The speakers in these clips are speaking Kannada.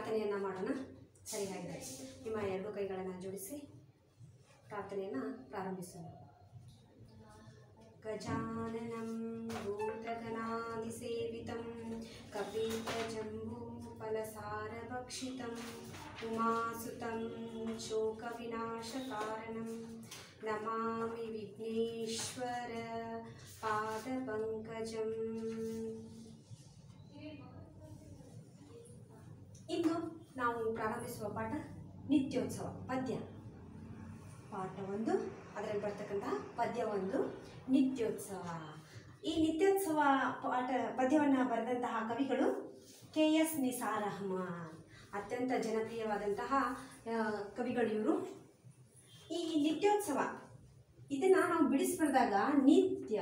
ಪ್ರಾರ್ಥನೆಯನ್ನು ಮಾಡೋಣ. ಸರಿ, ಹಾಗಿದ್ರೆ ನಿಮ್ಮ ಎರಡು ಕೈಗಳನ್ನು ಜೋಡಿಸಿ ಪ್ರಾರ್ಥನೆಯನ್ನು ಪ್ರಾರಂಭಿಸೋಣ. ಗಜಾನನಂ ಭೂತಗಣಾಧಿಸೇವಿತಂ ಕಪಿತಜಂಬೂಫಲಸಾರಭಕ್ಷಿತಂ ಉಮಾಸುತಂ ಶೋಕವಿನಾಶಕಾರಣಂ ನಮಾಮಿ ವಿಘ್ನೇಶ್ವರ ಪಾದಪಂಕಜಂ. ಇಂದು ನಾವು ಪ್ರಾರಂಭಿಸುವ ಪಾಠ ನಿತ್ಯೋತ್ಸವ ಪದ್ಯ. ಪಾಠ 1, ಅದರಲ್ಲಿ ಬರ್ತಕ್ಕಂತಹ ಪದ್ಯ 1 ನಿತ್ಯೋತ್ಸವ. ಈ ನಿತ್ಯೋತ್ಸವ ಪದ್ಯವನ್ನು ಬರೆದಂತಹ ಕವಿಗಳು KS ನಿಸಾರ್ ಅಹಮದ್. ಅತ್ಯಂತ ಜನಪ್ರಿಯವಾದಂತಹ ಕವಿಗಳು ಇವರು. ಈ ನಿತ್ಯೋತ್ಸವ ಇದನ್ನು ನಾವು ಬಿಡಿಸ್ಬರೆದಾಗ ನಿತ್ಯ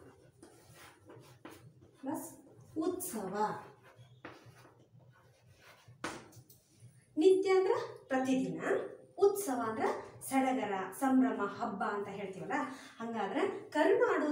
ಪ್ಲಸ್ ಉತ್ಸವ. ನಿತ್ಯ ಅಂದ್ರೆ ಪ್ರತಿದಿನ, ಉತ್ಸವ ಅಂದ್ರೆ ಸಡಗರ, ಸಂಭ್ರಮ, ಹಬ್ಬ ಅಂತ ಹೇಳ್ತೀವಲ್ಲ. ಹಂಗಾದ್ರೆ ಕರುನಾಡು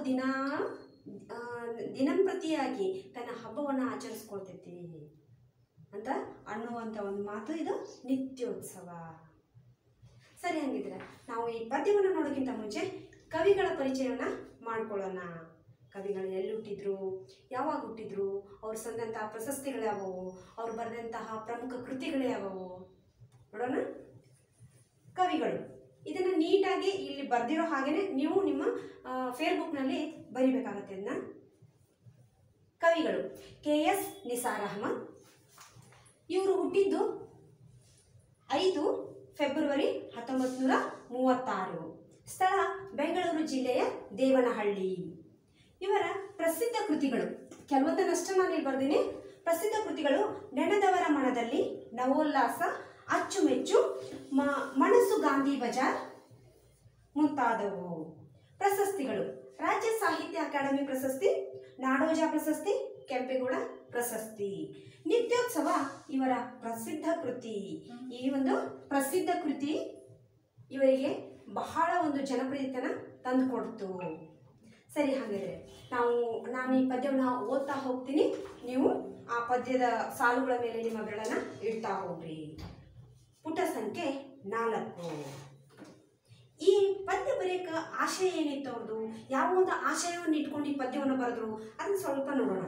ದಿನಂಪ್ರತಿಯಾಗಿ ತನ್ನ ಹಬ್ಬವನ್ನು ಆಚರಿಸ್ಕೊಳ್ತೈತಿ ಅಂತ ಅನ್ನುವಂಥ ಒಂದು ಮಾತು ಇದು ನಿತ್ಯೋತ್ಸವ. ಸರಿ, ಹಂಗಿದ್ರೆ ನಾವು ಈ ಪದ್ಯವನ್ನು ನೋಡೋಕ್ಕಿಂತ ಮುಂಚೆ ಕವಿಗಳ ಪರಿಚಯವನ್ನು ಮಾಡ್ಕೊಳ್ಳೋಣ. ಕವಿಗಳು ಎಲ್ಲಿ ಹುಟ್ಟಿದ್ರು, ಯಾವಾಗ ಹುಟ್ಟಿದ್ರು, ಅವ್ರು ಸಂದಂತಹ ಪ್ರಶಸ್ತಿಗಳು ಯಾವುವು, ಅವ್ರು ಬರೆದಂತಹ ಪ್ರಮುಖ ಕೃತಿಗಳು ಯಾವುವು ನೋಡೋಣ. ಕವಿಗಳು ಇದನ್ನು ನೀಟಾಗಿ ಇಲ್ಲಿ ಬರೆದಿರೋ ಹಾಗೇನೆ ನೀವು ನಿಮ್ಮ ಫೇಸ್ಬುಕ್ನಲ್ಲಿ ಬರಿಬೇಕಾಗತ್ತೆ. ಅದನ್ನ ಕವಿಗಳು KS ನಿಸಾರ್ ಅಹಮದ್. ಇವರು ಹುಟ್ಟಿದ್ದು 5 ಫೆಬ್ರವರಿ 1936. ಸ್ಥಳ ಬೆಂಗಳೂರು ಜಿಲ್ಲೆಯ ದೇವನಹಳ್ಳಿ. ಇವರ ಪ್ರಸಿದ್ಧ ಕೃತಿಗಳು ಕೆಲವೊಂದನ್ನಷ್ಟು ನಾನು ಇಲ್ಲಿ ಬರ್ತೀನಿ. ಪ್ರಸಿದ್ಧ ಕೃತಿಗಳು ನೆನೆದವರ ಮನದಲ್ಲಿ, ನವೋಲ್ಲಾಸ, ಅಚ್ಚುಮೆಚ್ಚು, ಮನಸ್ಸು ಗಾಂಧಿ ಬಜಾರ್ ಮುಂತಾದವು. ಪ್ರಶಸ್ತಿಗಳು ರಾಜ್ಯ ಸಾಹಿತ್ಯ ಅಕಾಡೆಮಿ ಪ್ರಶಸ್ತಿ, ನಾಡೋಜ ಪ್ರಶಸ್ತಿ, ಕೆಂಪೇಗೌಡ ಪ್ರಶಸ್ತಿ. ನಿತ್ಯೋತ್ಸವ ಇವರ ಪ್ರಸಿದ್ಧ ಕೃತಿ. ಈ ಒಂದು ಪ್ರಸಿದ್ಧ ಕೃತಿ ಇವರಿಗೆ ಬಹಳ ಒಂದು ಜನಪ್ರಿಯತೆನ ತಂದುಕೊಡ್ತು. ಸರಿ, ಹಾಗಾದರೆ ನಾನು ಈ ಪದ್ಯವನ್ನು ಓದ್ತಾ ಹೋಗ್ತೀನಿ. ನೀವು ಆ ಪದ್ಯದ ಸಾಲುಗಳ ಮೇಲೆ ನಿಮ್ಮ ಬೆರಳನ್ನು ಇಡ್ತಾ ಹೋಗ್ರಿ. ಪುಟ ಸಂಖ್ಯೆ 4. ಈ ಪದ್ಯ ಬರೆಯಕ್ಕೆ ಆಶಯ ಏನಿತ್ತು ಅವ್ರದ್ದು, ಯಾವ ಒಂದು ಆಶಯವನ್ನು ಇಟ್ಕೊಂಡು ಈ ಪದ್ಯವನ್ನು ಬರೆದ್ರು ಅದನ್ನು ಸ್ವಲ್ಪ ನೋಡೋಣ.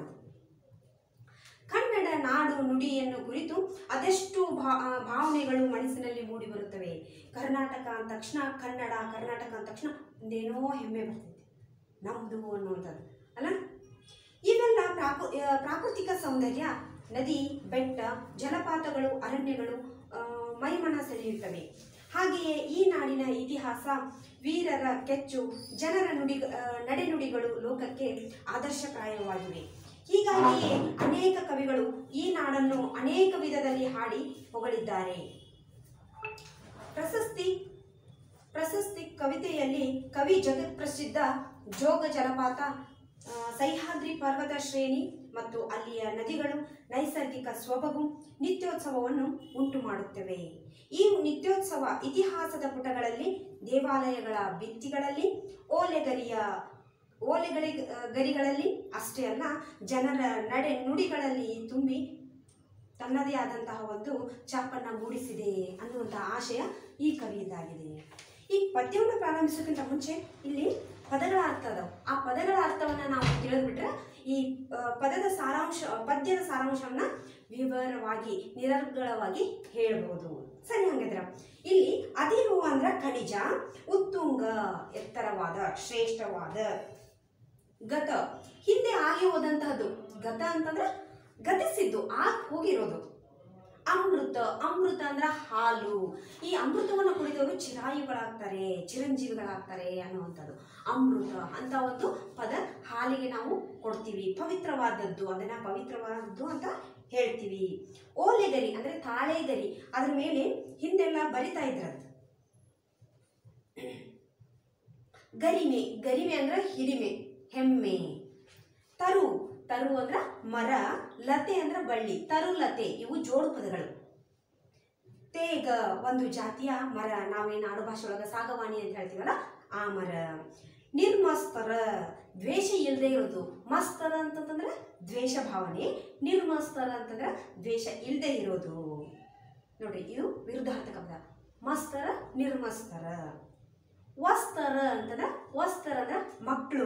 ಕನ್ನಡ ನಾಡು ನುಡಿಯನ್ನು ಕುರಿತು ಅದೆಷ್ಟು ಭಾವನೆಗಳು ಮನಸ್ಸಿನಲ್ಲಿ ಮೂಡಿ ಬರುತ್ತವೆ. ಕರ್ನಾಟಕ ಅಂದ ತಕ್ಷಣ, ಕರ್ನಾಟಕ ಅಂದ ತಕ್ಷಣ ಒಂದೇನೋ ಹೆಮ್ಮೆ ಬರ್ತೈತೆ, ನಮ್ಮದು ಅನ್ನುವಂಥದ್ದು ಅಲ್ಲ. ಇವೆಲ್ಲ ಪ್ರಾಕೃತಿಕ ಸೌಂದರ್ಯ, ನದಿ, ಬೆಟ್ಟ, ಜಲಪಾತಗಳು, ಅರಣ್ಯಗಳು ಮೈಮನ ಸೆಳೆಯುತ್ತವೆ. ಹಾಗೆಯೇ ಈ ನಾಡಿನ ಇತಿಹಾಸ, ವೀರರ ಕೆಚ್ಚು, ಜನರ ನಡೆನುಡಿಗಳು ಲೋಕಕ್ಕೆ ಆದರ್ಶಪ್ರಾಯವಾಗಿವೆ. ಹೀಗಾಗಿಯೇ ಅನೇಕ ಕವಿಗಳು ಈ ನಾಡನ್ನು ಅನೇಕ ವಿಧದಲ್ಲಿ ಹಾಡಿ ಹೊಗಳಿದ್ದಾರೆ. ಪ್ರಶಸ್ತಿ ಕವಿತೆಯಲ್ಲಿ ಕವಿ ಜಗತ್ಪ್ರಸಿದ್ಧ ಜೋಗ ಜಲಪಾತ, ಸಹ್ಯಾದ್ರಿ ಪರ್ವತ ಶ್ರೇಣಿ ಮತ್ತು ಅಲ್ಲಿಯ ನದಿಗಳು ನೈಸರ್ಗಿಕ ಸೊಬಗು ನಿತ್ಯೋತ್ಸವವನ್ನು ಉಂಟು ಮಾಡುತ್ತವೆ. ಈ ನಿತ್ಯೋತ್ಸವ ಇತಿಹಾಸದ ಪುಟಗಳಲ್ಲಿ, ದೇವಾಲಯಗಳ ಭಿತ್ತಿಗಳಲ್ಲಿ, ಗರಿಗಳಲ್ಲಿ ಅಷ್ಟೇ ಅಲ್ಲ, ಜನರ ನಡೆ ನುಡಿಗಳಲ್ಲಿ ತುಂಬಿ ತನ್ನದೇ ಆದಂತಹ ಒಂದು ಛಾಪನ್ನು ಮೂಡಿಸಿದೆ ಅನ್ನುವಂತಹ ಆಶಯ ಈ ಕವಿಯದಾಗಿದೆ. ಈ ಪದ್ಯವನ್ನು ಪ್ರಾರಂಭಿಸೋಕ್ಕಿಂತ ಮುಂಚೆ ಇಲ್ಲಿ ಪದಗಳ ಅರ್ಥ ಅದಾವ. ಆ ಪದಗಳ ಅರ್ಥವನ್ನು ನಾವು ತಿಳಿದ್ಬಿಟ್ರೆ ಈ ಪದ್ಯದ ಸಾರಾಂಶವನ್ನು ವಿವರವಾಗಿ, ನಿರರ್ಗಳವಾಗಿ ಹೇಳಬಹುದು. ಸರಿ, ಹಂಗಿದ್ರೆ ಇಲ್ಲಿ ಅದಿರು ಅಂದ್ರೆ ಖನಿಜ, ಉತ್ತುಂಗ ಎತ್ತರವಾದ, ಶ್ರೇಷ್ಠವಾದ, ಗತ ಹಿಂದೆ ಆಗಿ ಹೋದಂತಹದ್ದು, ಗತ ಅಂತಂದ್ರೆ ಗತಿಸಿದ್ದು, ಹೋಗಿರೋದು. ಅಮೃತ ಅಂದ್ರೆ ಹಾಲು. ಈ ಅಮೃತವನ್ನು ಕುಡಿದವರು ಚಿರಾಯುಗಳಾಗ್ತಾರೆ, ಚಿರಂಜೀವಿಗಳಾಗ್ತಾರೆ ಅನ್ನುವಂಥದ್ದು. ಅಮೃತ ಅಂತ ಒಂದು ಪದ ಹಾಲಿಗೆ ನಾವು ಕೊಡ್ತೀವಿ. ಪವಿತ್ರವಾದದ್ದು, ಅದನ್ನ ಪವಿತ್ರವಾದದ್ದು ಅಂತ ಹೇಳ್ತೀವಿ. ಓಲೆಗರಿ ಅಂದ್ರೆ ತಾಳೆಗರಿ, ಅದ್ರ ಮೇಲೆ ಹಿಂದೆಲ್ಲ ಬರಿತಾ ಇದ್ರಂತ. ಗರಿಮೆ ಅಂದ್ರೆ ಹಿರಿಮೆ, ಹೆಮ್ಮೆ. ತರು ಅಂದ್ರ ಮರ, ಲತೆ ಅಂದ್ರ ಬಳ್ಳಿ, ತರುಲತೆ ಇವು ಜೋಡು ಪದಗಳು. ತೇಗ ಒಂದು ಜಾತಿಯ ಮರ, ನಾವೇನು ಆಡು ಭಾಷೆ ಒಳಗೆ ಸಾಗವಾಣಿ ಅಂತ ಹೇಳ್ತೀವಲ್ಲ ಆ ಮರ. ನಿರ್ಮಸ್ತರ ದ್ವೇಷ ಇಲ್ಲದೆ ಇರೋದು. ಮಸ್ತರ ಅಂತಂದ್ರೆ ದ್ವೇಷ ಭಾವನೆ, ನಿರ್ಮಸ್ತರ ಅಂತಂದ್ರೆ ದ್ವೇಷ ಇಲ್ಲದೆ ಇರೋದು. ನೋಡಿ, ಇದು ವಿರುದ್ಧಾರ್ಥಕ ಪದ. ಮಸ್ತರ ನಿರ್ಮಸ್ತರ. ವಸ್ತರ ಅಂತಂದ್ರೆ ವಸ್ತರ ಅಂದ್ರೆ ಮಕ್ಕಳು.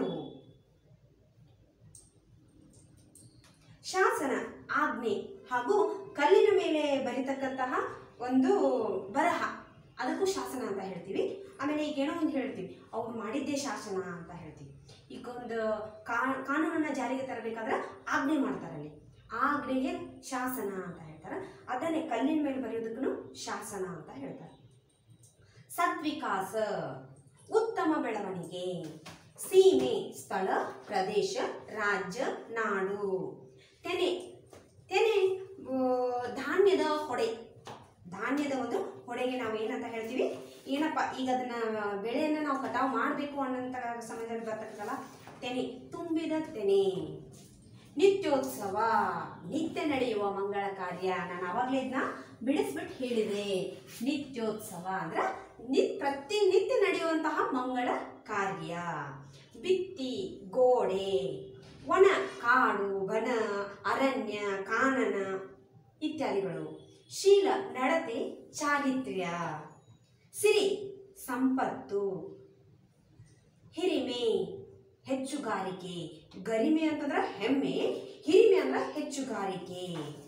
ಶಾಸನ ಆಜ್ಞೆ ಹಾಗೂ ಕಲ್ಲಿನ ಮೇಲೆ ಬರಿತಕ್ಕಂತಹ ಒಂದು ಬರಹ, ಅದಕ್ಕೂ ಶಾಸನ ಅಂತ ಹೇಳ್ತೀವಿ. ಆಮೇಲೆ ಈಗ ಏನೋ ಒಂದು ಹೇಳ್ತೀವಿ, ಅವ್ರು ಮಾಡಿದ್ದೇ ಶಾಸನ ಅಂತ ಹೇಳ್ತೀವಿ. ಈಗ ಒಂದು ಕಾನೂನನ್ನ ಜಾರಿಗೆ ತರಬೇಕಾದ್ರೆ ಆಜ್ಞೆ ಮಾಡ್ತಾರಲ್ಲಿ, ಆಜ್ಞೆಗೆ ಶಾಸನ ಅಂತ ಹೇಳ್ತಾರೆ. ಅದನ್ನೇ ಕಲ್ಲಿನ ಮೇಲೆ ಬರೆಯೋದಕ್ಕೂ ಶಾಸನ ಅಂತ ಹೇಳ್ತಾರೆ. ಸದ್ವಿಕಾಸ ಉತ್ತಮ ಬೆಳವಣಿಗೆ. ಸೀಮೆ ಸ್ಥಳ, ಪ್ರದೇಶ, ರಾಜ್ಯ, ನಾಡು. ತೆನೆ ತೆನೆ ಧಾನ್ಯದ ಹೊಡೆ. ಧಾನ್ಯದ ಒಂದು ಹೊಡೆಗೆ ನಾವು ಏನಂತ ಹೇಳ್ತೀವಿ, ಏನಪ್ಪ ಈಗ ಅದನ್ನ ಬೆಳೆಯನ್ನು ನಾವು ಕಟಾವು ಮಾಡಬೇಕು ಅನ್ನೋಂಥ ಸಮಯದಲ್ಲಿ ಬರ್ತಕ್ಕಲ್ಲ ತೆನೆ, ತುಂಬಿದ ತೆನೆ. ನಿತ್ಯೋತ್ಸವ ನಿತ್ಯ ನಡೆಯುವ ಮಂಗಳ ಕಾರ್ಯ. ನಾನು ಆವಾಗಲೇ ಇದನ್ನ ಬಿಡಿಸ್ಬಿಟ್ಟು ಹೇಳಿದೆ. ನಿತ್ಯೋತ್ಸವ ಅಂದ್ರೆ ಪ್ರತಿನಿತ್ಯ ನಡೆಯುವಂತಹ ಮಂಗಳ ಕಾರ್ಯ. ಭಿತ್ತಿ ಗೋಡೆ. ವನ ಕಾಡು, ವನ, ಅರಣ್ಯ, ಕಾನನ ಇತ್ಯಾದಿಗಳು. ಶೀಲ ನಡತೆ, ಚಾರಿತ್ರ್ಯ. ಸಿರಿ ಸಂಪತ್ತು. ಹಿರಿಮೆ ಹೆಚ್ಚುಗಾರಿಕೆ. ಗರಿಮೆ ಅಂತಂದ್ರೆ ಹೆಮ್ಮೆ, ಹಿರಿಮೆ ಅಂದ್ರೆ ಹೆಚ್ಚುಗಾರಿಕೆ.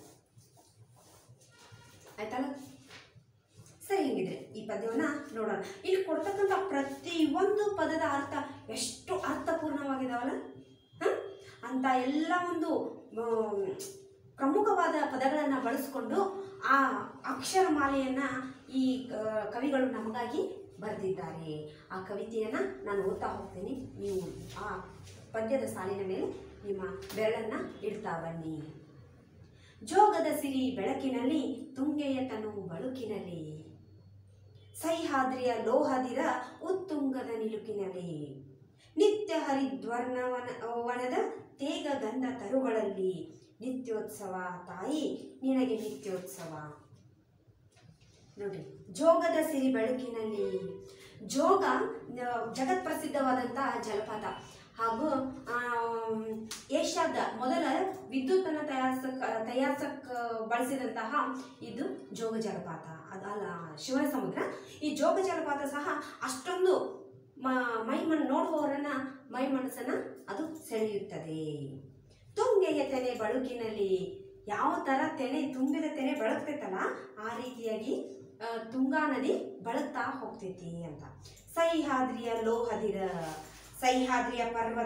ಆಯ್ತಲ್ಲ? ಸರಿ, ಹಿಂಗಿದ್ರೆ ಈ ಪದ್ಯವನ್ನ ನೋಡೋಣ. ಇಲ್ಲಿ ಕೊಡ್ತಕ್ಕಂಥ ಪ್ರತಿಯೊಂದು ಪದದ ಅರ್ಥ ಎಷ್ಟು ಅರ್ಥಪೂರ್ಣವಾಗಿದಾವಲ್ಲ ಅಂತ ಎಲ್ಲ ಒಂದು ಪ್ರಮುಖವಾದ ಪದಗಳನ್ನು ಬಳಸಿಕೊಂಡು ಆ ಅಕ್ಷರಮಾಲೆಯನ್ನ ಈ ಕವಿಗಳು ನಮಗಾಗಿ ಬರೆದಿದ್ದಾರೆ. ಆ ಕವಿತೆಯನ್ನು ನಾನು ಓದ್ತಾ ಹೋಗ್ತೀನಿ. ನೀವು ಆ ಪದ್ಯದ ಸಾಲಿನ ಮೇಲೆ ನಿಮ್ಮ ಬೆರಳನ್ನ ಇಡ್ತಾ ಬನ್ನಿ. ಜೋಗದ ಸಿರಿ ಬೆಳಕಿನಲ್ಲಿ, ತುಂಗೆಯ ತನು ಬಳುಕಿನಲ್ಲಿ, ಸಹ್ಯಾದ್ರಿಯ ಲೋಹದಿರ ಉತ್ತುಂಗದ ನಿಲುಕಿನಲ್ಲಿ, ನಿತ್ಯ ಹರಿದ್ವರ್ಣವನದ ತೇಗ ಗಂಧ ತರುಗಳಲ್ಲಿ, ನಿತ್ಯೋತ್ಸವ ತಾಯಿ ನಿನಗೆ ನಿತ್ಯೋತ್ಸವ. ನೋಡಿ, ಜೋಗದ ಸಿರಿ ಬೆಳಕಿನಲ್ಲಿ. ಜೋಗ ಜಗತ್ ಪ್ರಸಿದ್ಧವಾದಂತಹ ಜಲಪಾತ ಹಾಗೂ ಏಷ್ಯಾದ ಮೊದಲ ವಿದ್ಯುತ್ತನ್ನು ತಯಾರಿಸಕ್ ಬಳಸಿದಂತಹ ಇದು ಜೋಗ ಜಲಪಾತ. ಅದಲ್ಲ, ಶಿವನ ಸಮುದ್ರ. ಈ ಜೋಗ ಜಲಪಾತ ಸಹ ಅಷ್ಟೊಂದು ನೋಡುವವರನ್ನ ಮೈ ಮನಸ್ಸನ್ನ ಅದು ಸೆಳೆಯುತ್ತದೆ. ತುಂಗೆಯ ತೆನೆ ಬಳುಕಿನಲ್ಲಿ. ಯಾವ ತರ ತೆನೆ, ತುಂಬಿದ ತೆನೆ ಬಳಕ್ತೈತಲ್ಲ ಆ ರೀತಿಯಾಗಿ ತುಂಗಾ ನದಿ ಬಳಕ್ತಾ ಹೋಗ್ತೈತಿ ಅಂತ. ಸಹ್ಯಾದ್ರಿಯ ಲೋಹದಿರ. ಸಹ್ಯಾದ್ರಿಯ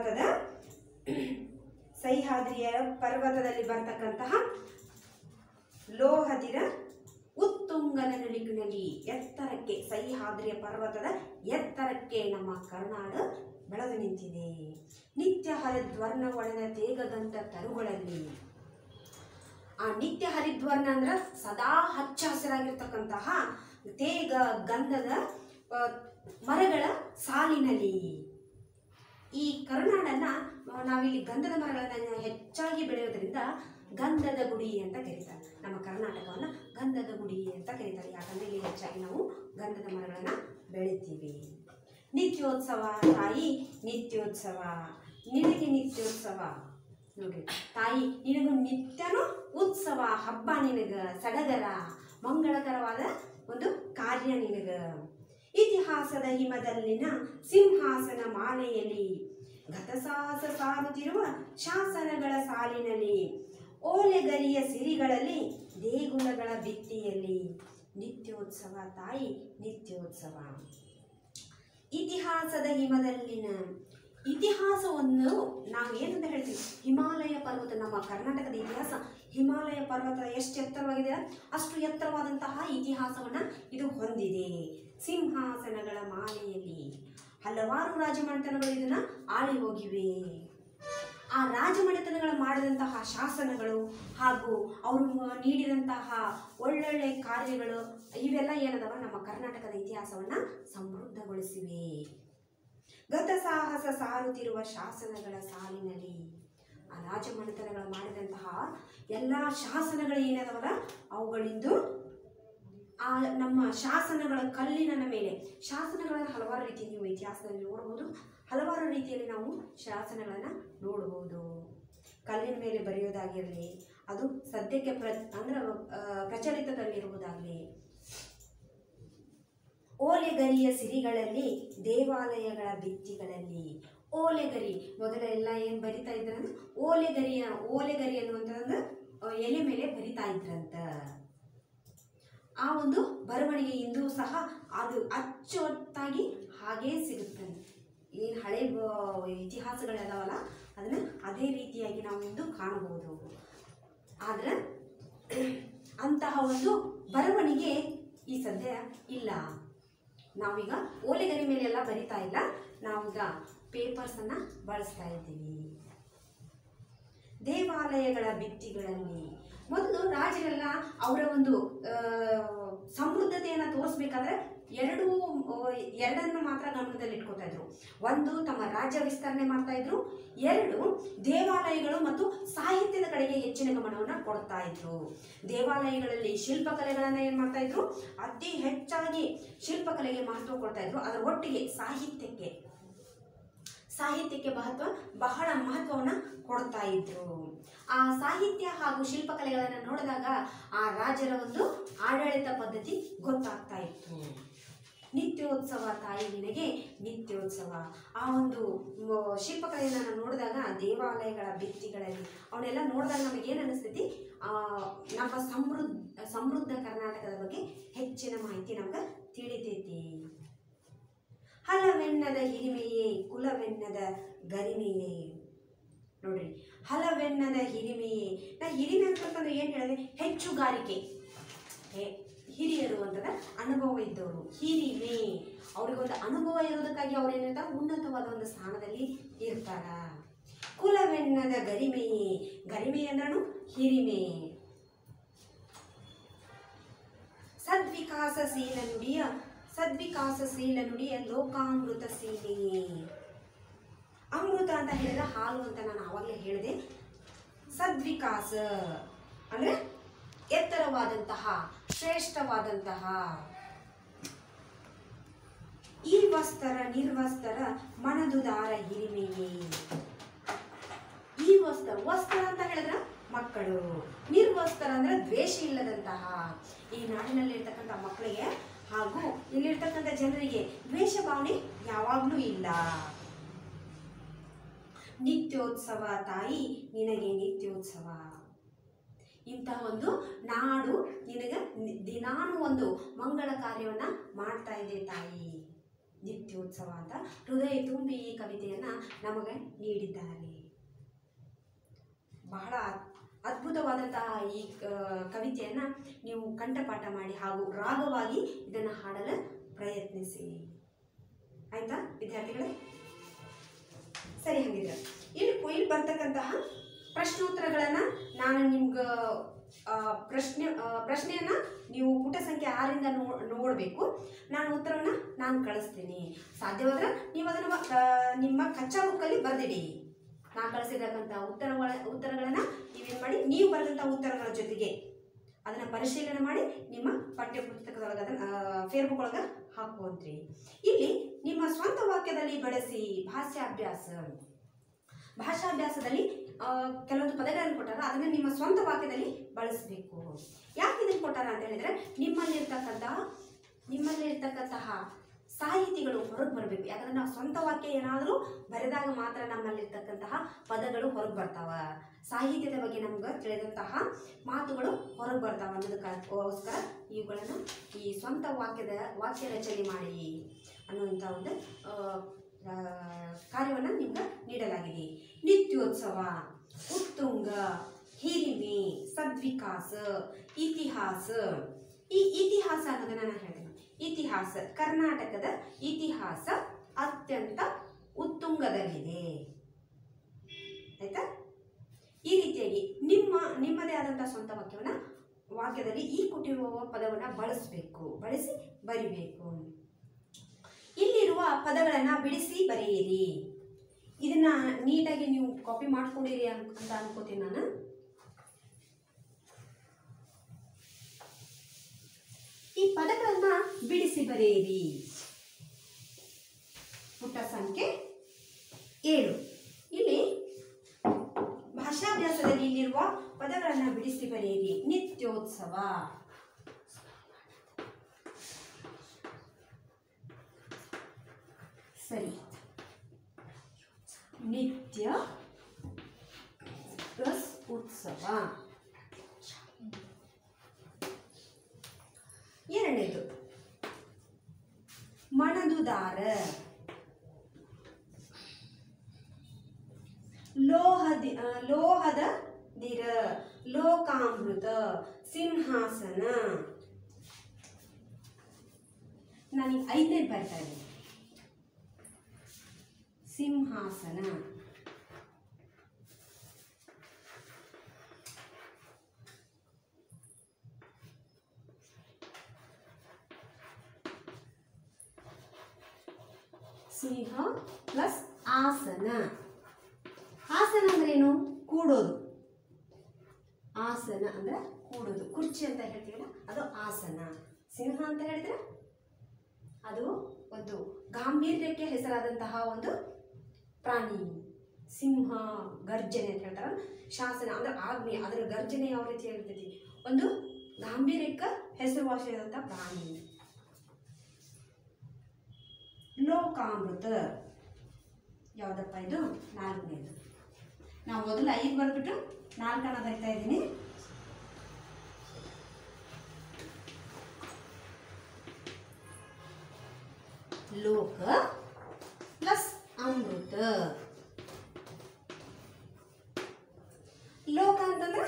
ಪರ್ವತದಲ್ಲಿ ಬರ್ತಕ್ಕಂತಹ ಲೋಹದಿರ ಉತ್ತುಂಗದ ನಿಲುಕಿನಲ್ಲಿ. ಎತ್ತರಕ್ಕೆ, ಸಹ್ಯಾದ್ರಿಯ ಪರ್ವತದ ಎತ್ತರಕ್ಕೆ ನಮ್ಮ ಕರುನಾಡು ಬೆಳೆದು ನಿಂತಿದೆ. ನಿತ್ಯ ಹರಿದ್ವರ್ಣವರ್ಣ ತೇಗದಂತ ತರುಗಳಲ್ಲಿ. ಆ ನಿತ್ಯ ಹರಿದ್ವರ್ಣ ಅಂದ್ರೆ ಸದಾ ಹಚ್ಚ ಹಸಿರಾಗಿರ್ತಕ್ಕಂತಹ ತೇಗ ಗಂಧದ ಮರಗಳ ಸಾಲಿನಲ್ಲಿ. ಈ ಕರುನಾಡನ್ನ ನಾವಿಲ್ಲಿ ಗಂಧದ ಮರಗಳನ್ನ ಹೆಚ್ಚಾಗಿ ಬೆಳೆಯೋದ್ರಿಂದ ಗಂಧದ ಗುಡಿ ಅಂತ ಕರೀತಾರೆ. ನಮ್ಮ ಕರ್ನಾಟಕವನ್ನ ಗಂಧದ ಗುಡಿ ಅಂತ ಕರೀತಾರೆ. ಯಾಕಂದ್ರೆ ಇಲ್ಲಿ ಹೆಚ್ಚಾಗಿ ನಾವು ಗಂಧದ ಮರಗಳನ್ನ ಬೆಳಿತೀವಿ. ನಿತ್ಯೋತ್ಸವ ತಾಯಿ ನಿತ್ಯೋತ್ಸವ, ನಿನಗೆ ನಿತ್ಯೋತ್ಸವ. ನೋಡ್ರಿ, ತಾಯಿ ನಿನಗೂ ನಿತ್ಯನೂ ಉತ್ಸವ, ಹಬ್ಬ ನಿನಗ, ಸಡಗರ, ಮಂಗಳಕರವಾದ ಒಂದು ಕಾರ್ಯ ನಿನಗ. ಇತಿಹಾಸದ ಹಿಮದಲ್ಲಿನ ಸಿಂಹಾಸನ ಮಾಲೆಯಲ್ಲಿ, ಗತಸಾಹಸ ಸಾರುತ್ತಿರುವ ಶಾಸನಗಳ ಸಾಲಿನಲ್ಲಿ, ಓಲೆಗರಿಯ ಸಿರಿಗಳಲ್ಲಿ, ದೇಗುಲಗಳ ಭಿತ್ತಿಯಲ್ಲಿ, ನಿತ್ಯೋತ್ಸವ ತಾಯಿ ನಿತ್ಯೋತ್ಸವ. ಇತಿಹಾಸದ ಹಿಮದಲ್ಲಿನ. ಇತಿಹಾಸವನ್ನು ನಾವು ಏನಂತ ಹೇಳ್ತೀವಿ, ಹಿಮಾಲಯ ಪರ್ವತ. ನಮ್ಮ ಕರ್ನಾಟಕದ ಇತಿಹಾಸ ಹಿಮಾಲಯ ಪರ್ವತ ಎಷ್ಟು ಎತ್ತರವಾಗಿದೆ ಅಷ್ಟು ಎತ್ತರವಾದಂತಹ ಇತಿಹಾಸವನ್ನ ಇದು ಹೊಂದಿದೆ. ಸಿಂಹಾಸನಗಳ ಮಾಲೆಯಲ್ಲಿ ಹಲವಾರು ರಾಜಮನೆತನಗಳು ಇದನ್ನ ಆಳಿ ಹೋಗಿವೆ. ಆ ರಾಜಮನೆತನಗಳ ಮಾಡಿದಂತಹ ಶಾಸನಗಳು ಹಾಗೂ ಅವರು ನೀಡಿದಂತಹ ಒಳ್ಳೊಳ್ಳೆ ಕಾರ್ಯಗಳು ಇವೆಲ್ಲ ಏನದವ ನಮ್ಮ ಕರ್ನಾಟಕದ ಇತಿಹಾಸವನ್ನ ಸಮೃದ್ಧಗೊಳಿಸಿವೆ. ಗತಸಾಹಸ ಸಾರುತ್ತಿರುವ ಶಾಸನಗಳ ಸಾಲಿನಲ್ಲಿ. ಆ ರಾಜಮನೆತನಗಳು ಮಾಡಿದಂತಹ ಎಲ್ಲ ಶಾಸನಗಳು ಏನದವಲ್ಲ ಅವುಗಳಿಂದು ಆ ನಮ್ಮ ಶಾಸನಗಳ ಕಲ್ಲಿನ ಮೇಲೆ. ಶಾಸನಗಳನ್ನು ಹಲವಾರು ರೀತಿ ನೀವು ಇತಿಹಾಸದಲ್ಲಿ ನೋಡಬಹುದು. ಹಲವಾರು ರೀತಿಯಲ್ಲಿ ನಾವು ಶಾಸನಗಳನ್ನು ನೋಡಬಹುದು. ಕಲ್ಲಿನ ಮೇಲೆ ಬರೆಯೋದಾಗಿರಲಿ, ಅದು ಸದ್ಯಕ್ಕೆ ಅಂದ್ರೆ ಪ್ರಚಲಿತದಲ್ಲಿರುವುದಾಗಲಿ. ಓಲೆಗರಿಯ ಸಿರಿಗಳಲ್ಲಿ ದೇವಾಲಯಗಳ ಭಿತ್ತಿಗಳಲ್ಲಿ. ಓಲೆಗರಿ ಮೊದಲೆಲ್ಲ ಏನು ಬರಿತಾ ಇದ್ರಂದ್ರೆ ಓಲೆಗರಿ ಅನ್ನುವಂಥದ್ದು ಎಲೆ ಮೇಲೆ ಬರಿತಾ ಇದ್ರಂತ. ಆ ಒಂದು ಬರವಣಿಗೆ ಇಂದು ಸಹ ಅದು ಅಚ್ಚೊತ್ತಾಗಿ ಹಾಗೇ ಸಿಗುತ್ತೆ. ಏನು ಹಳೆ ಇತಿಹಾಸಗಳದಾವಲ್ಲ ಅದನ್ನು ಅದೇ ರೀತಿಯಾಗಿ ನಾವು ಇಂದು ಕಾಣಬಹುದು. ಆದರೆ ಅಂತಹ ಒಂದು ಬರವಣಿಗೆ ಈ ಸದ್ಯ ಇಲ್ಲ. ನಾವೀಗ ಓಲೆಗರಿ ಮೇಲೆಲ್ಲ ಬರಿತಾ ಇಲ್ಲ, ನಾವೀಗ ಪೇಪರ್ಸನ್ನು ಬಳಸ್ತಾ ಇದ್ದೀವಿ. ದೇವಾಲಯಗಳ ಭಿತ್ತಿಗಳಲ್ಲಿ ಮೊದಲು ರಾಜರೆಲ್ಲ ಅವರ ಒಂದು ಸಮೃದ್ಧತೆಯನ್ನು ತೋರಿಸ್ಬೇಕಾದ್ರೆ ಎರಡನ್ನು ಮಾತ್ರ ಗಮನದಲ್ಲಿ ಇಟ್ಕೊತಾ ಇದ್ರು. ಒಂದು, ತಮ್ಮ ರಾಜ್ಯ ವಿಸ್ತರಣೆ ಮಾಡ್ತಾ ಇದ್ರು. ಎರಡು, ದೇವಾಲಯಗಳು ಮತ್ತು ಸಾಹಿತ್ಯದ ಕಡೆಗೆ ಹೆಚ್ಚಿನ ಗಮನವನ್ನು ಕೊಡ್ತಾ ಇದ್ರು. ದೇವಾಲಯಗಳಲ್ಲಿ ಶಿಲ್ಪಕಲೆಗಳನ್ನು ಏನು ಮಾಡ್ತಾ ಇದ್ರು, ಅತಿ ಹೆಚ್ಚಾಗಿ ಶಿಲ್ಪಕಲೆಗೆ ಮಹತ್ವ ಕೊಡ್ತಾ ಇದ್ರು. ಅದರ ಒಟ್ಟಿಗೆ ಸಾಹಿತ್ಯಕ್ಕೆ ಬಹಳ ಮಹತ್ವವನ್ನು ಕೊಡ್ತಾ ಇದ್ರು. ಆ ಸಾಹಿತ್ಯ ಹಾಗೂ ಶಿಲ್ಪಕಲೆಗಳನ್ನು ನೋಡಿದಾಗ ಆ ರಾಜರ ಒಂದು ಆಡಳಿತ ಪದ್ಧತಿ ಗೊತ್ತಾಗ್ತಾ ಇತ್ತು. ನಿತ್ಯೋತ್ಸವ ತಾಯಿ ನಿನಗೆ ನಿತ್ಯೋತ್ಸವ. ಆ ಒಂದು ಶಿಲ್ಪಕಲೆಯನ್ನು ನೋಡಿದಾಗ ದೇವಾಲಯಗಳ ಭಿತ್ತಿಗಳಲ್ಲಿ ಅವನ್ನೆಲ್ಲ ನೋಡಿದಾಗ ನಮಗೇನು ಅನಿಸ್ತೈತಿ, ನಮ್ಮ ಸಮೃದ್ಧ ಕರ್ನಾಟಕದ ಬಗ್ಗೆ ಹೆಚ್ಚಿನ ಮಾಹಿತಿ ನಮ್ಗೆ ತಿಳಿತೈತಿ. ಹಲವೆನ್ನದ ಹಿರಿಮೆಯೇ ಕುಲವೆನ್ನದ ಗರಿಮೆಯೇ. ನೋಡ್ರಿ, ಹಲವೆನ್ನದ ಹಿರಿಮೆಯೇ. ಹಿರಿಮೆ ಅಂತಂದ್ರೆ ಏನು ಹೇಳಿದೆ, ಹೆಚ್ಚುಗಾರಿಕೆ. ಹಿರಿಯರು ಅಂತಂದ್ರೆ ಅನುಭವ ಇದ್ದವರು. ಹಿರಿಮೆ, ಅವ್ರಿಗೊಂದು ಅನುಭವ ಇರೋದಕ್ಕಾಗಿ ಅವ್ರು ಏನಿರ್ತಾರೆ, ಉನ್ನತವಾದ ಒಂದು ಸ್ಥಾನದಲ್ಲಿ ಇರ್ತಾರ. ಕುಲವೆನ್ನದ ಗರಿಮೆಯೇ. ಗರಿಮೆ ಅಂದ್ರೂ ಹಿರಿಮೆ. ಸದ್ವಿಕಾಸಶೀಲ ನುಡಿಯ ಲೋಕಾಮೃತ ಸೀಮೆಯೇ. ಅಮೃತ ಅಂತ ಹೇಳಿದ್ರೆ ಹಾಲು ಅಂತ ನಾನು ಆವಾಗಲೇ ಹೇಳಿದೆ. ಸದ್ವಿಕಾಸ ಅಂದರೆ ಎತ್ತರವಾದಂತಹ, ಶ್ರೇಷ್ಠವಾದಂತಹ. ಈ ವಸ್ತರ ನಿರ್ವಸ್ತರ ಮನದುದಾರ ಹಿರಿಮೆಯೇ. ಈ ವಸ್ತ್ರ ಅಂತ ಹೇಳಿದ್ರೆ ಮಕ್ಕಳು, ನಿರ್ವಸ್ತರ ಅಂದ್ರೆ ದ್ವೇಷ ಇಲ್ಲದಂತಹ. ಈ ನಾಡಿನಲ್ಲಿರ್ತಕ್ಕಂಥ ಮಕ್ಕಳಿಗೆ ಹಾಗೂ ಇಲ್ಲಿರ್ತಕ್ಕಂಥ ಜನರಿಗೆ ದ್ವೇಷ ಭಾವನೆ ಯಾವಾಗಲೂ ಇಲ್ಲ. ನಿತ್ಯೋತ್ಸವ ತಾಯಿ ನಿನಗೆ ನಿತ್ಯೋತ್ಸವ. ಇಂತಹ ಒಂದು ನಾಡು ನಿನಗೆ ದಿನಾನು ಒಂದು ಮಂಗಳ ಕಾರ್ಯವನ್ನ ಮಾಡ್ತಾ ಇದೆ ತಾಯಿ. ನಿತ್ಯೋತ್ಸವ ಅಂತ ಹೃದಯ ತುಂಬಿ ಈ ಕವಿತೆಯನ್ನ ನಮಗೆ ನೀಡಿದ್ದಾರೆ. ಬಹಳ ಅದ್ಭುತವಾದಂತಹ ಈ ಕವಿತೆಯನ್ನ ನೀವು ಕಂಠಪಾಠ ಮಾಡಿ ಹಾಗೂ ರಾಗವಾಗಿ ಇದನ್ನು ಹಾಡಲು ಪ್ರಯತ್ನಿಸಿ. ಆಯ್ತಾ ವಿದ್ಯಾರ್ಥಿಗಳೇ? ಸರಿ, ಹಾಗಿದ್ರೆ ಇಲ್ಲಿ ಬರ್ತಕ್ಕಂತಹ ಪ್ರಶ್ನೋತ್ತರಗಳನ್ನ ನಾನು ನಿಮ್ಗೆ ಪ್ರಶ್ನೆಯನ್ನ ನೀವು ಪುಟ ಸಂಖ್ಯೆ 6ರಿಂದ ನೋಡಬೇಕು. ನಾನು ಉತ್ತರವನ್ನ ನಾನು ಕಳಿಸ್ತೀನಿ. ಸಾಧ್ಯವಾದ್ರೆ ನೀವು ಅದನ್ನು ನಿಮ್ಮ ಕಚ್ಚಾ ಬುಕ್ಕಲ್ಲಿ ಬರೆದಿಡಿ. ನಾನು ಕಳಿಸಿರ್ತಕ್ಕಂಥ ಉತ್ತರಗಳನ್ನ ನೀವೇನು ಮಾಡಿ, ನೀವು ಬರೆದಂಥ ಉತ್ತರಗಳ ಜೊತೆಗೆ ಅದನ್ನು ಪರಿಶೀಲನೆ ಮಾಡಿ ನಿಮ್ಮ ಪಠ್ಯ ಪುಸ್ತಕದೊಳಗೆ ಅದನ್ನು ಫೇಸ್ಬುಕ್ ಒಳಗೆ ಹಾಕುವಂತ್ರಿ. ಇಲ್ಲಿ ನಿಮ್ಮ ಸ್ವಂತ ವಾಕ್ಯದಲ್ಲಿ ಬಳಸಿ ಭಾಷಾಭ್ಯಾಸದಲ್ಲಿ ಕೆಲವೊಂದು ಪದಗಳನ್ನು ಕೊಟ್ಟಾರ, ಅದನ್ನು ನಿಮ್ಮ ಸ್ವಂತ ವಾಕ್ಯದಲ್ಲಿ ಬಳಸಬೇಕು. ಯಾಕೆ ಇದನ್ನು ಕೊಟ್ಟಾರ ಅಂತ ಹೇಳಿದ್ರೆ, ನಿಮ್ಮಲ್ಲಿರ್ತಕ್ಕಂತಹ ಸಾಹಿತಿಗಳು ಹೊರಗೆ ಬರಬೇಕು. ಯಾಕಂದ್ರೆ ನಾವು ಸ್ವಂತ ವಾಕ್ಯ ಏನಾದರೂ ಬರೆದಾಗ ಮಾತ್ರ ನಮ್ಮಲ್ಲಿರ್ತಕ್ಕಂತಹ ಪದಗಳು ಹೊರಗೆ ಬರ್ತಾವ, ಸಾಹಿತ್ಯದ ಬಗ್ಗೆ ನಮ್ಗೆ ತಿಳಿದಂತಹ ಮಾತುಗಳು ಹೊರಗೆ ಬರ್ತಾವ ಅನ್ನೋದಕ್ಕೋಸ್ಕರ ಇವುಗಳನ್ನು ಈ ಸ್ವಂತ ವಾಕ್ಯ ರಚನೆ ಮಾಡಿ ಅನ್ನುವಂಥ ಒಂದು ಕಾರ್ಯವನ್ನು ನಿಮ್ಗೆ ನೀಡಲಾಗಿದೆ. ನಿತ್ಯೋತ್ಸವ, ಉತ್ತುಂಗ, ಹಿರಿಮೆ, ಸದ್ವಿಕಾಸ, ಇತಿಹಾಸ. ಈ ಇತಿಹಾಸ ಅನ್ನೋದನ್ನ ನಾನು ಹೇಳ್ತೇನೆ. ಇತಿಹಾಸ, ಕರ್ನಾಟಕದ ಇತಿಹಾಸ ಅತ್ಯಂತ ಉತ್ತುಂಗದಲ್ಲಿದೆ. ಆಯ್ತಾ? ಈ ರೀತಿಯಾಗಿ ನಿಮ್ಮದೇ ಆದಂತಹ ಸ್ವಂತ ವಾಕ್ಯದಲ್ಲಿ ಈ ಕೊಟ್ಟಿರುವ ಪದವನ್ನ ಬಳಸಿ ಬರಿಬೇಕು. ಇಲ್ಲಿರುವ ಪದಗಳನ್ನ ಬಿಡಿಸಿ ಬರೆಯಿರಿ. ಇದನ್ನ ನೀಟಾಗಿ ನೀವು ಕಾಪಿ ಮಾಡ್ಕೊಂಡಿರಿ ಅಂತ ಅನ್ಕೋತೀನಿ ನಾನು. ಈ ಪದಗಳನ್ನ ಬಿಡಿಸಿ ಬರೆಯಿರಿ. ಪುಟ ಸಂಖ್ಯೆ 7. ಇಲ್ಲಿ ಭಾಷಾ ಪದಾಭ್ಯಾಸದಲ್ಲಿ ಇಲ್ಲಿರುವ ಪದಗಳನ್ನು ಬಿಡಿಸಿ ಬರೆಯಿರಿ. ನಿತ್ಯೋತ್ಸವ, ಸರಿ. ನಿತ್ಯ ಪ್ಲಸ್ ಉತ್ಸವ. ಎರಡನೇದು ಮಣದುದಾರ, ಲೋಹದ ದಿರ, ಲೋಕಾಮೃತ, ಸಿಂಹಾಸನ. ನಾನೀಗ 5ನೇದು ಬರ್ತಾ ಇದ್ದೀನಿ. ಸಿಂಹಾಸನ, ಸಿಂಹ ಪ್ಲಸ್ ಆಸನ. ಆಸನ ಅಂದ್ರೆ ಏನು? ಕೂಡೋದು. ಆಸನ ಅಂದ್ರೆ ಕೂಡೋದು. ಕುರ್ಚಿ ಅಂತ ಹೇಳ್ತೀವಲ್ಲ ಅದು ಆಸನ. ಸಿಂಹ ಅಂತ ಹೇಳಿದ್ರೆ ಅದು ಒಂದು ಗಾಂಭೀರ್ಯಕ್ಕೆ ಹೆಸರಾದಂತಹ ಒಂದು ಪ್ರಾಣಿ. ಸಿಂಹ ಗರ್ಜನೆ ಅಂತ ಹೇಳ್ತಾರ. ಶಾಸನ ಅಂದ್ರೆ ಆಜ್ಞೆ, ಅದರ ಗರ್ಜನೆ ಯಾವ ರೀತಿ ಇರ್ತೈತಿ? ಒಂದು ಗಾಂಭೀರ್ಯಕ್ಕೆ ಹೆಸರುವಾಸಿಯಾದಂತಹ ಪ್ರಾಣಿ. ಲೋಕಾಮೃತ ಯಾವುದಪ್ಪ ಇದು? 4ನೇದು. ನಾವು ಮೊದಲು 5 ಬರ್ಬಿಟ್ಟು 4 ಬರಿತಾ ಇದ್ದೀನಿ. ಲೋಕ ಪ್ಲಸ್ ಅಮೃತ. ಲೋಕ ಅಂತಂದ್ರೆ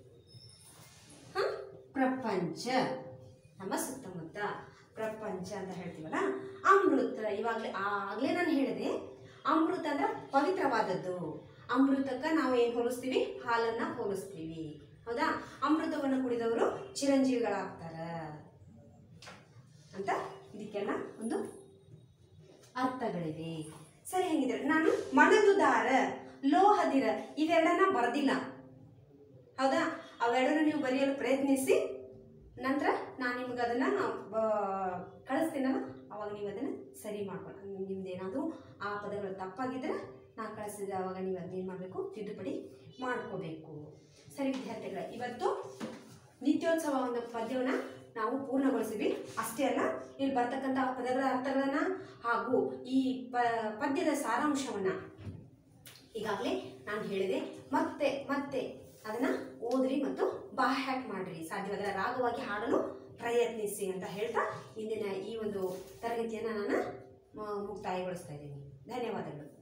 ಪ್ರಪಂಚ, ನಮ್ಮ ಸುತ್ತಮುತ್ತ ಪ್ರಪಂಚ ಅಂತ ಹೇಳ್ತೀವಲ್ಲ. ಅಮೃತ ಆಗಲೇ ನಾನು ಹೇಳಿದೆ, ಅಮೃತ ಅಂದ್ರೆ ಪವಿತ್ರವಾದದ್ದು. ಅಮೃತಕ್ಕೆ ನಾವು ಏನು ಹೋಲಿಸ್ತೀವಿ? ಹಾಲನ್ನ ಹೋಲಿಸ್ತೀವಿ, ಹೌದಾ? ಅಮೃತವನ್ನು ಕುಡಿದವರು ಚಿರಂಜೀವಿಗಳಾಗ್ತಾರ ಅಂತ ಇದಕ್ಕೆಲ್ಲ ಒಂದು ಅರ್ಥಗಳಿವೆ. ಸರಿ, ಹೆಂಗಿದ್ರೆ ನಾನು ಮಣದುದಾರ, ಲೋಹದಿರ ಇವೆರಡನ್ನ ಬರೆದಿಲ್ಲ, ಹೌದಾ? ಅವೆರಡನ್ನು ನೀವು ಬರೆಯಲು ಪ್ರಯತ್ನಿಸಿ. ನಂತರ ನಾನು ನಿಮ್ಗೆ ಅದನ್ನ ಕಳಿಸ್ತೀನಲ್ಲ, ಅವಾಗ ನೀವು ಅದನ್ನು ಸರಿ ಮಾಡ್ಕೊಂಡು, ನಿಮ್ದೇನಾದರೂ ಆ ಪದಗಳು ತಪ್ಪಾಗಿದ್ರೆ ನಾನು ಕಳಿಸಿದ್ರೆ ಅವಾಗ ನೀವು ಅದನ್ನೇನು ಮಾಡಬೇಕು? ತಿದ್ದುಪಡಿ ಮಾಡ್ಕೋಬೇಕು. ಸರಿ ವಿದ್ಯಾರ್ಥಿಗಳ, ಇವತ್ತು ನಿತ್ಯೋತ್ಸವ ಒಂದು ಪದ್ಯವನ್ನು ನಾವು ಪೂರ್ಣಗೊಳಿಸಿದ್ವಿ. ಅಷ್ಟೇ ಅಲ್ಲ, ಇಲ್ಲಿ ಬರ್ತಕ್ಕಂತಹ ಪದಗಳ ಅರ್ಥಗಳನ್ನು ಹಾಗೂ ಈ ಪದ್ಯದ ಸಾರಾಂಶವನ್ನು ಈಗಾಗಲೇ ನಾನು ಹೇಳಿದೆ. ಮತ್ತೆ ಮತ್ತೆ ಅದನ್ನು ಓದ್ರಿ ಮತ್ತು ಬಾಹ್ಯಾಟ್ ಮಾಡಿರಿ. ಸಾಧ್ಯವಾದರೆ ರಾಗವಾಗಿ ಹಾಡಲು ಪ್ರಯತ್ನಿಸಿ ಅಂತ ಹೇಳ್ತಾ ಇಂದಿನ ಈ ಒಂದು ತರಗತಿಯನ್ನು ನಾನು ಮುಕ್ತಾಯಗೊಳಿಸ್ತಾ ಇದ್ದೀನಿ. ಧನ್ಯವಾದಗಳು.